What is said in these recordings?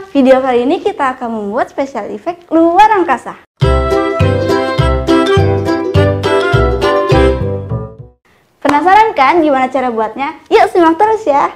video kali ini kita akan membuat spesial efek luar angkasa. Penasaran kan gimana cara buatnya? Yuk simak terus ya!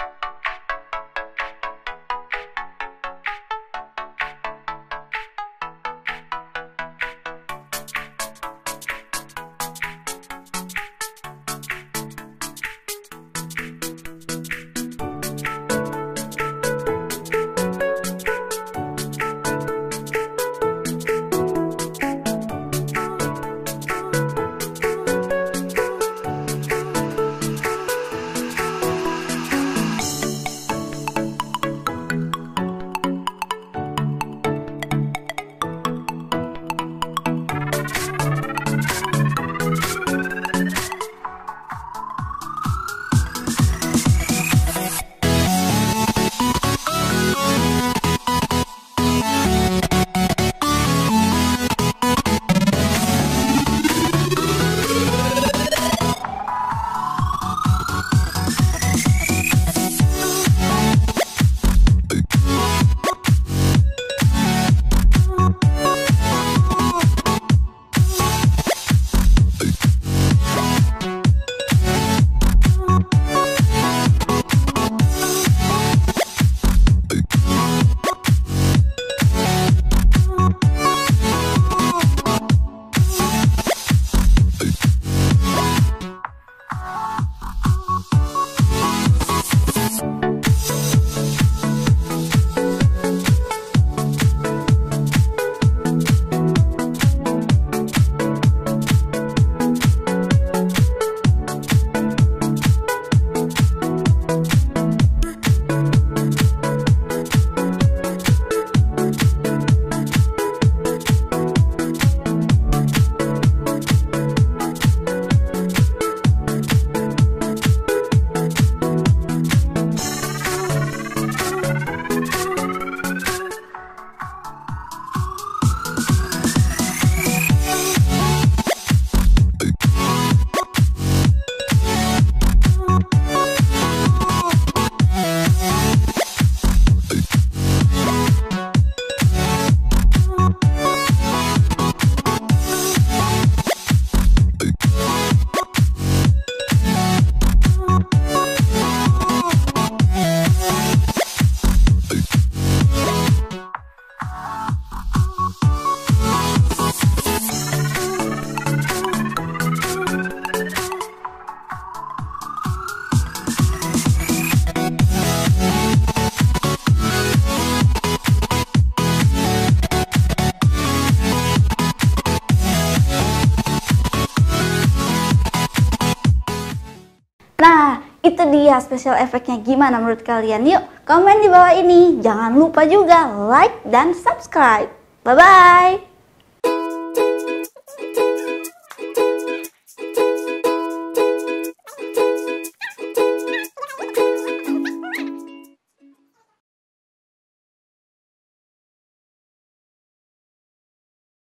Nah, itu dia spesial efeknya. Gimana menurut kalian? Yuk, komen di bawah ini. Jangan lupa juga like dan subscribe. Bye-bye!